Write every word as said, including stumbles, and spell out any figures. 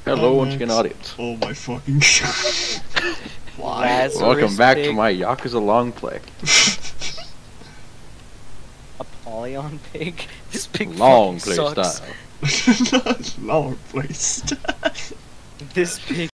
Hello, Hi, once again, Max. audience. Oh my fucking god. Why? Lazarus Welcome back pig. to my Yakuza long play. A Polyon pig? This pig Long fucking play sucks. style. Long place. This pig